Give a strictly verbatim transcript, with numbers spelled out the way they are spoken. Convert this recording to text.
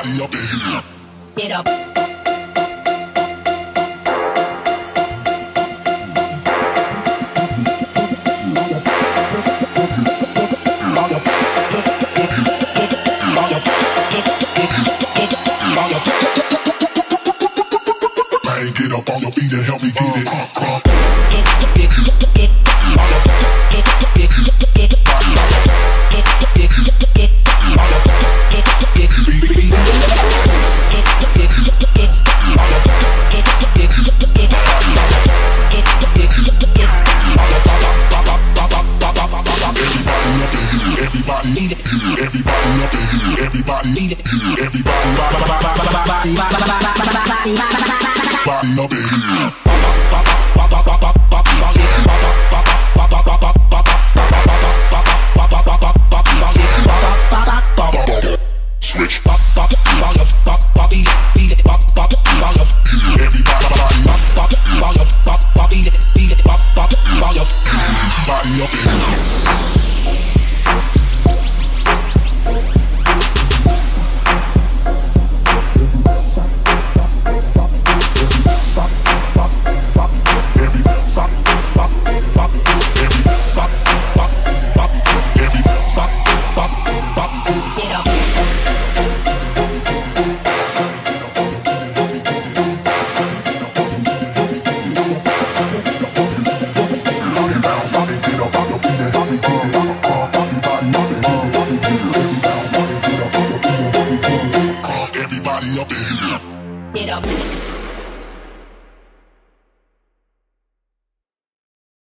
Everybody up in here. Get up. Man, get up on your feet and help me get it. Uh, uh. Get, get, get, get, on your feet. Get, get, get, get, on your feet. Get, get, get, on your feet. Get, get, get, get, get, get, get, on your feet. Get, get, get, on your feet. Get, get, get, on your feet. Everybody up in here. Everybody up in here. Everybody need it. Everybody body up in here. Switch. Body up in here. Get up.